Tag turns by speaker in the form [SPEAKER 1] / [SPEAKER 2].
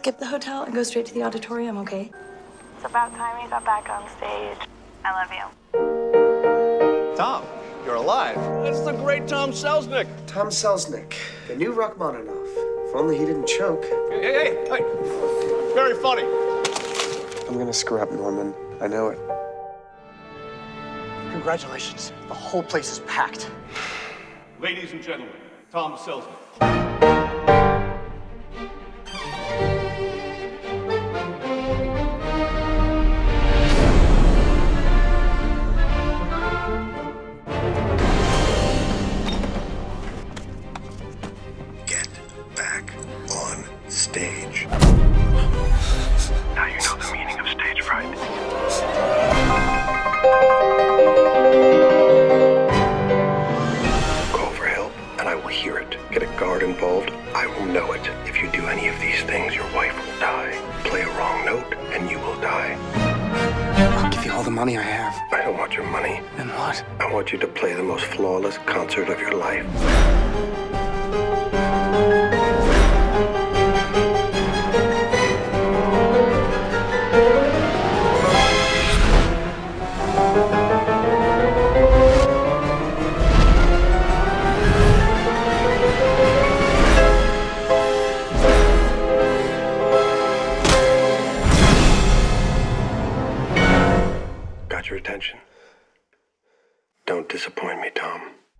[SPEAKER 1] skip the hotel and go straight to the auditorium, okay?
[SPEAKER 2] It's about time he got back on stage. I love you.
[SPEAKER 3] Tom, you're alive. That's the great Tom Selznick.
[SPEAKER 4] Tom Selznick, the new Rachmaninoff. If only he didn't choke.
[SPEAKER 3] Hey. Very funny.
[SPEAKER 4] I'm gonna screw up, Norman. I know it.
[SPEAKER 5] Congratulations. The whole place is packed.
[SPEAKER 6] Ladies and gentlemen, Tom Selznick.
[SPEAKER 7] Get back on stage. Now you know the meaning of stage fright. Call for help, and I will hear it. Get a guard involved, I will know it. If you do any of these things, your wife will die. Play a wrong note, and you will die.
[SPEAKER 5] I'll give you all the money I have.
[SPEAKER 7] I don't want your money.
[SPEAKER 5] Then what?
[SPEAKER 7] I want you to play the most flawless concert of your life. Got your attention? Don't disappoint me, Tom.